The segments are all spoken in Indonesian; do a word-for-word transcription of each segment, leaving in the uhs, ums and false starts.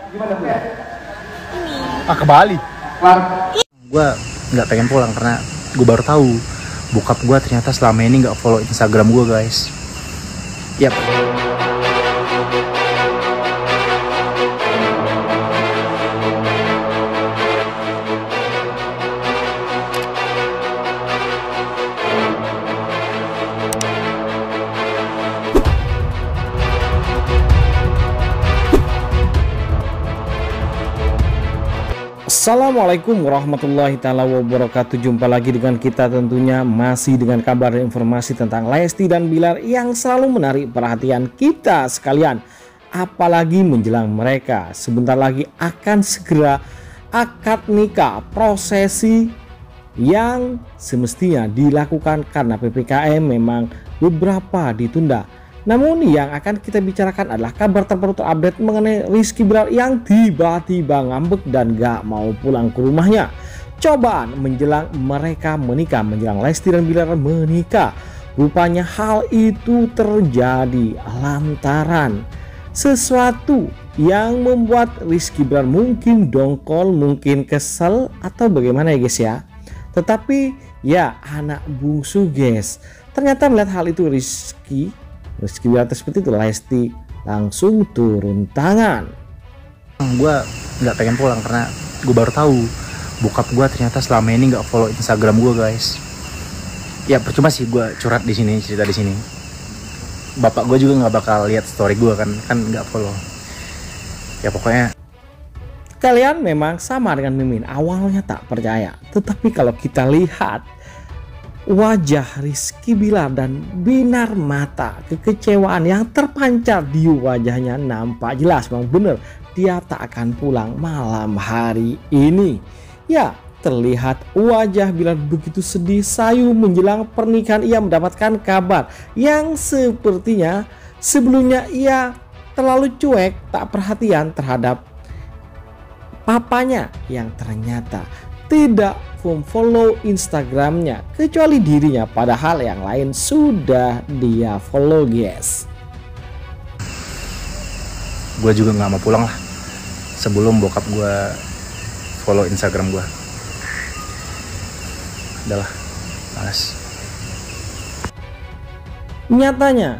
Ah, ke Bali. Gue nggak pengen pulang karena gue baru tahu bokap gue ternyata selama ini nggak follow Instagram gue, guys. Yap. Assalamualaikum warahmatullahi taala wabarakatuh. Jumpa lagi dengan kita tentunya masih dengan kabar dan informasi tentang Lesti dan Bilar yang selalu menarik perhatian kita sekalian. Apalagi menjelang mereka sebentar lagi akan segera akad nikah, prosesi yang semestinya dilakukan karena P P K M memang beberapa ditunda. Namun yang akan kita bicarakan adalah kabar terbaru terupdate mengenai Rizky Bilar yang tiba-tiba ngambek dan gak mau pulang ke rumahnya. Cobaan menjelang mereka menikah, menjelang Lesti dan Bilar menikah. Rupanya hal itu terjadi lantaran sesuatu yang membuat Rizky Bilar mungkin dongkol, mungkin kesel atau bagaimana ya guys ya. Tetapi ya anak bungsu guys, ternyata melihat hal itu Rizky Rizky Bilar seperti itu, Lesti langsung turun tangan. Gue nggak pengen pulang karena gue baru tahu bokap gue ternyata selama ini nggak follow Instagram gue, guys. Ya percuma sih gue curhat di sini, cerita di sini. Bapak gue juga nggak bakal lihat story gue kan, kan nggak follow. Ya pokoknya. Kalian memang sama dengan Mimin, awalnya tak percaya, tetapi kalau kita lihat wajah Rizky Bilar dan binar mata kekecewaan yang terpancar di wajahnya nampak jelas bang, bener dia tak akan pulang malam hari ini. Ya terlihat wajah Bilar begitu sedih sayu menjelang pernikahan. Ia mendapatkan kabar yang sepertinya sebelumnya ia terlalu cuek, tak perhatian terhadap papanya yang ternyata tidak follow Instagramnya kecuali dirinya, padahal yang lain sudah dia follow guys. Gue juga nggak mau pulang lah sebelum bokap gue follow Instagram gue. Udahlah, malas. Nyatanya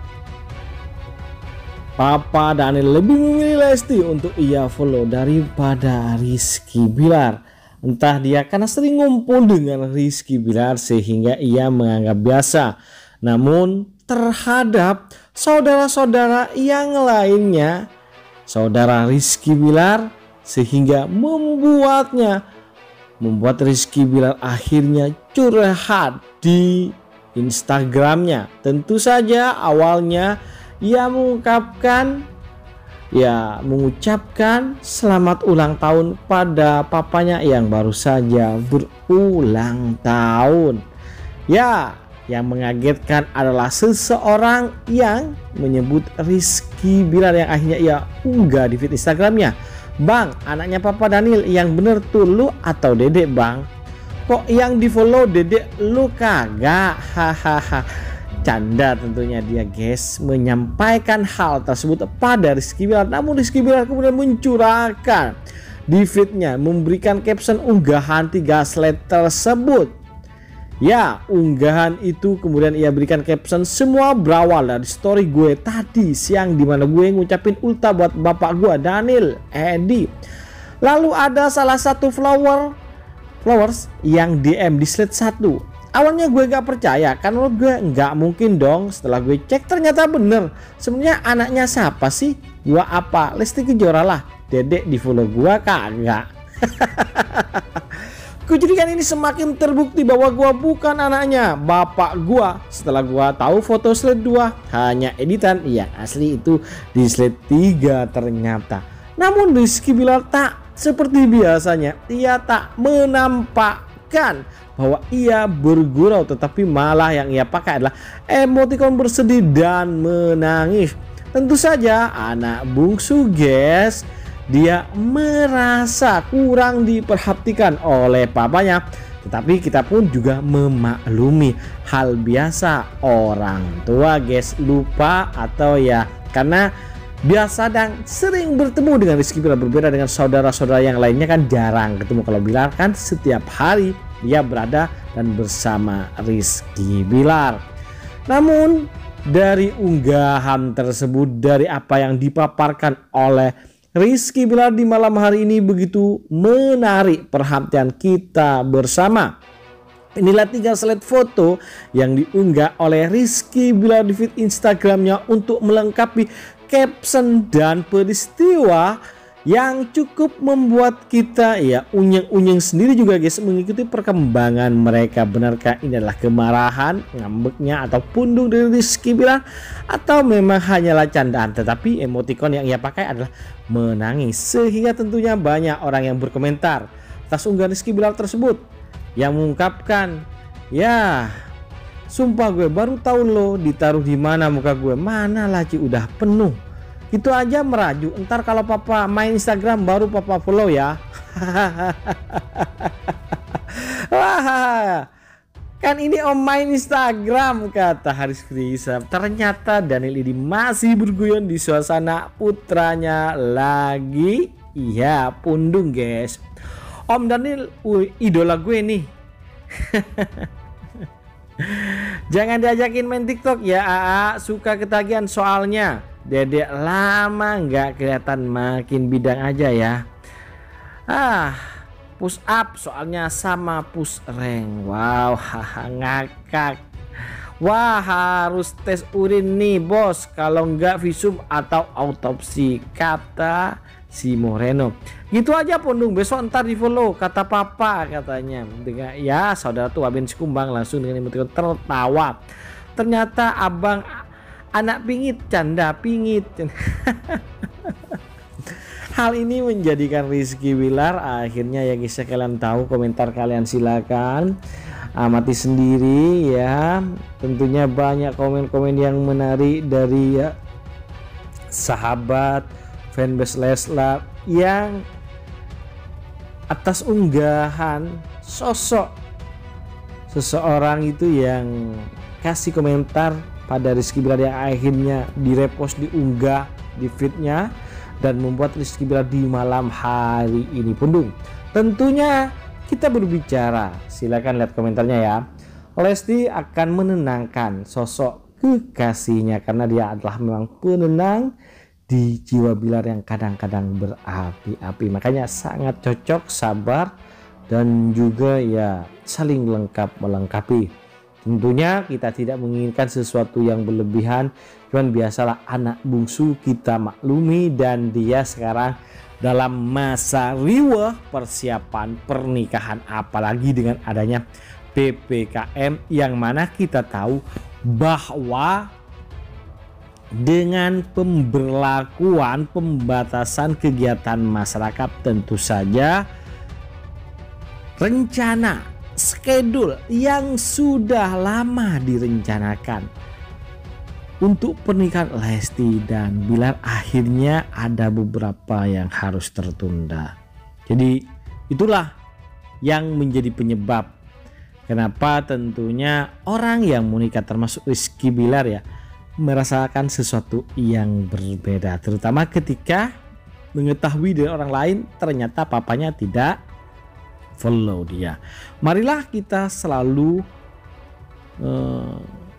Papa Daniel lebih memilih Lesti untuk ia follow daripada Rizky Bilar. Entah dia karena sering ngumpul dengan Rizky Bilar sehingga ia menganggap biasa. Namun terhadap saudara-saudara yang lainnya, saudara Rizky Bilar, sehingga membuatnya membuat Rizky Bilar akhirnya curhat di Instagramnya. Tentu saja awalnya ia mengungkapkan Ya mengucapkan selamat ulang tahun pada papanya yang baru saja berulang tahun. Ya, yang mengagetkan adalah seseorang yang menyebut Rizky Bilar yang akhirnya ia unggah di feed Instagramnya. Bang, anaknya Papa Daniel yang bener tuh lu atau dedek bang? Kok yang di follow dedek lu kagak? Hahaha. Canda tentunya dia guys, menyampaikan hal tersebut pada Rizky Bilar. Namun Rizky Bilar kemudian mencurahkan di feednya, memberikan caption unggahan tiga slide tersebut. Ya, unggahan itu kemudian ia berikan caption, semua berawal dari story gue tadi siang dimana gue ngucapin ulta buat bapak gue Daniel Edi. Lalu ada salah satu flower flowers yang D M di slide satu. Awalnya gue gak percaya, kan menurut gue nggak mungkin dong. Setelah gue cek ternyata bener. Sebenarnya anaknya siapa sih? Gua apa? Lesti Kejora lah. Dedek di follow gue kagak. Kejadian ini semakin terbukti bahwa gue bukan anaknya bapak gue. Setelah gue tahu foto slide dua hanya editan yang asli itu di slide tiga ternyata. Namun Rizky Bilar tak seperti biasanya. Ia tak menampakkan bahwa ia bergurau, tetapi malah yang ia pakai adalah emoticon bersedih dan menangis. Tentu saja anak bungsu guys, dia merasa kurang diperhatikan oleh papanya. Tetapi kita pun juga memaklumi, hal biasa orang tua guys, lupa atau ya karena biasa dan sering bertemu dengan Rizky Bilar. Berbeda dengan saudara-saudara yang lainnya kan jarang ketemu. Kalau Bilar kan setiap hari dia berada dan bersama Rizky Bilar. Namun dari unggahan tersebut, dari apa yang dipaparkan oleh Rizky Bilar di malam hari ini begitu menarik perhatian kita bersama. Inilah tiga slide foto yang diunggah oleh Rizky Bilar di feed Instagramnya untuk melengkapi caption dan peristiwa yang cukup membuat kita ya unyeng-unyeng sendiri juga guys mengikuti perkembangan mereka. Benarkah ini adalah kemarahan, ngambeknya atau pundung dari Rizky Bilar, atau memang hanyalah candaan? Tetapi emoticon yang ia pakai adalah menangis, sehingga tentunya banyak orang yang berkomentar atas unggahan Rizky Bilar tersebut yang mengungkapkan, ya sumpah gue baru tahu lo ditaruh di mana muka gue, mana lagi udah penuh. Itu aja merajuk, ntar kalau papa main Instagram baru papa follow ya. Wah, kan ini om main Instagram, kata Haris Krisa. Ternyata Daniel ini masih berguyon di suasana putranya lagi. Iya, pundung guys. Om Daniel, uh, idola gue nih. Jangan diajakin main TikTok ya, Aa, suka ketagihan soalnya. Dedek lama nggak kelihatan, makin bidang aja ya. Ah, push up soalnya sama push rank. Wow, haha, ngakak. Wah, harus tes urin nih bos, kalau nggak visum atau autopsi, kata si Moreno. Gitu aja pundung, besok ntar di follow kata papa, katanya. Dengan ya saudara tuh Abin Sikumbang langsung dengan emoticon tertawa. Ternyata abang anak pingit, canda pingit. Hal ini menjadikan Rizky Bilar akhirnya ya guys, kalian tahu, komentar kalian silakan amati sendiri ya. Tentunya banyak komen-komen yang menarik dari ya sahabat fanbase Leslar yang atas unggahan sosok seseorang itu yang kasih komentar pada Rizky Bilar yang akhirnya direpost, diunggah di feednya dan membuat Rizky Bilar di malam hari ini pundung. Tentunya kita berbicara, silakan lihat komentarnya ya. Lesti akan menenangkan sosok kekasihnya karena dia adalah memang penenang di jiwa Bilar yang kadang-kadang berapi-api. Makanya sangat cocok, sabar dan juga ya saling lengkap melengkapi. Tentunya kita tidak menginginkan sesuatu yang berlebihan, cuman biasalah anak bungsu kita maklumi, dan dia sekarang dalam masa riweh persiapan pernikahan, apalagi dengan adanya P P K M yang mana kita tahu bahwa dengan pemberlakuan pembatasan kegiatan masyarakat tentu saja rencana schedule yang sudah lama direncanakan untuk pernikahan Lesti dan Bilar akhirnya ada beberapa yang harus tertunda. Jadi itulah yang menjadi penyebab kenapa tentunya orang yang menikah termasuk Rizky Bilar ya merasakan sesuatu yang berbeda, terutama ketika mengetahui dari orang lain ternyata papanya tidak follow dia. Marilah kita selalu uh,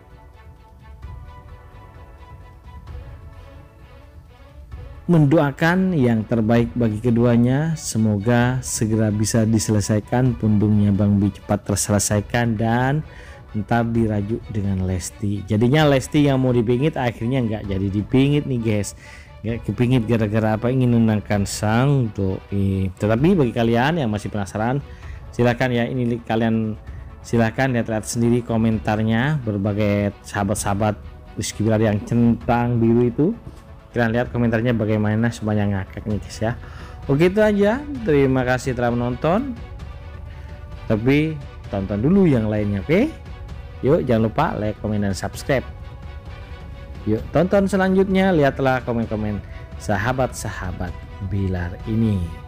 mendoakan yang terbaik bagi keduanya. Semoga segera bisa diselesaikan, pundungnya Bang Bi cepat terselesaikan dan ntar dirajuk dengan Lesti. Jadinya Lesti yang mau dipingit akhirnya nggak jadi dipingit nih guys. Nggak kepingit gara-gara apa, ingin menenangkan sang doi. Tetapi bagi kalian yang masih penasaran, silakan ya, ini kalian silakan lihat-lihat sendiri komentarnya berbagai sahabat-sahabat Rizky Bilar yang centang biru itu. Kalian lihat komentarnya bagaimana, semuanya ngakak nih guys ya. Oke, itu aja, terima kasih telah menonton, tapi tonton dulu yang lainnya. Oke, yuk jangan lupa like, komen, dan subscribe. Yuk tonton selanjutnya, lihatlah komen-komen sahabat-sahabat Bilar ini.